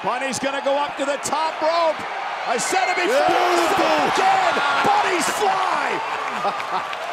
Bunny's gonna go up to the top rope. I said it before, again, Bunny's fly!